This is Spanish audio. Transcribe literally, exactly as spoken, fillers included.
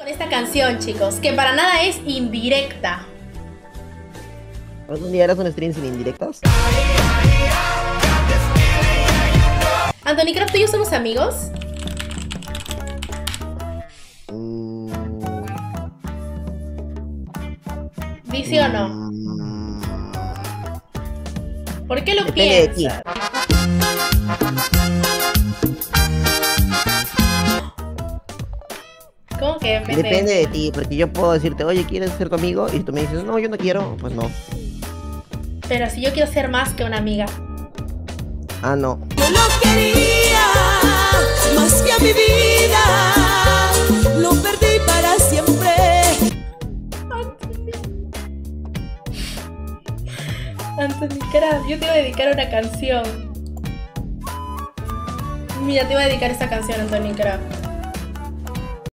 Con esta canción, chicos, que para nada es indirecta. ¿Algún día harás un stream sin indirectas? Anthony Craft, ¿tú y yo somos amigos? Mm, ¿Sí, sí o no? mm, ¿Por qué lo Depende de ti. piensas? ¿Cómo que depende? Depende de ti, porque yo puedo decirte, oye, ¿quieres ser tu amigo? Y tú me dices, no, yo no quiero, pues no. Pero si yo quiero ser más que una amiga. Ah, no. Yo lo quería más que a mi vida, lo perdí para siempre. Anthony Craft, yo te iba a dedicar una canción. Mira, te iba a dedicar esta canción, Anthony Craft.